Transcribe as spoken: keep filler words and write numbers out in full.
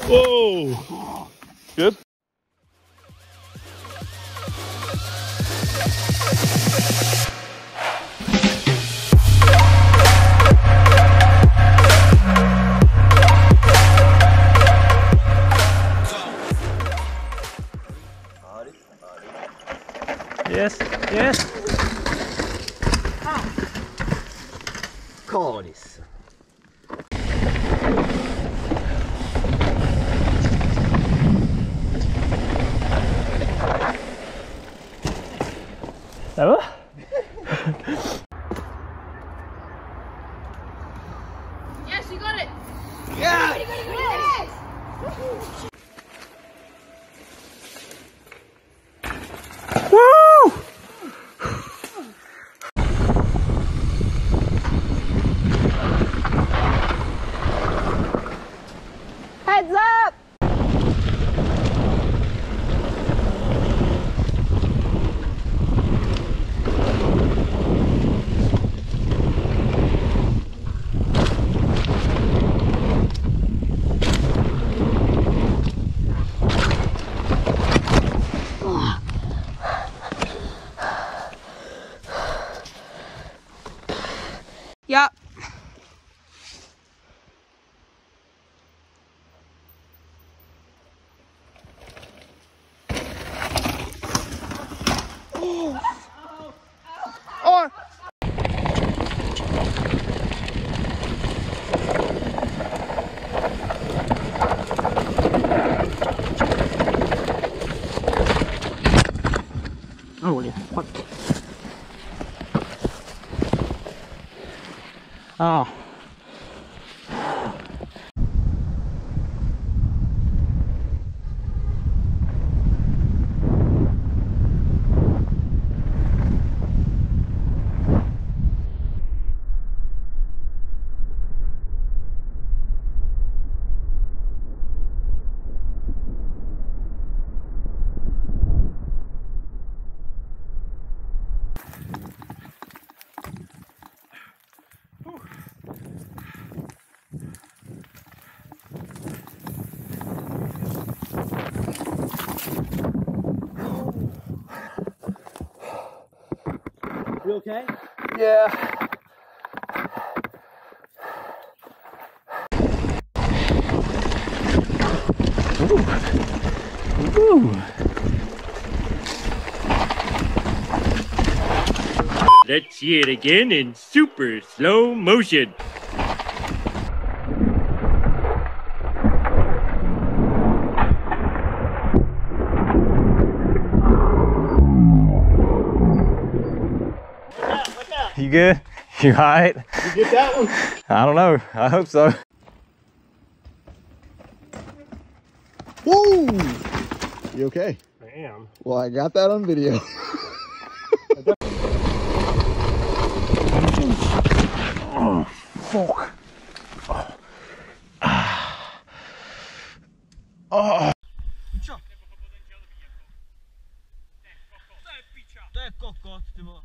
Whoa. Good. Yes, yes. Cordis. Ça va? Yes, you got it. Yeah. You got it, you got it. Woo! Heads up. Yep. Oh. Oh. Oh, yeah. What? Oh. You okay? Yeah. Ooh. Ooh. Let's see it again in super slow motion. You good? You alright? You get that one? I don't know. I hope so. Woo! You okay? I am. Well, I got that on video. Oh, fuck. Oh. Ah. Oh. To je kokot, ty vole.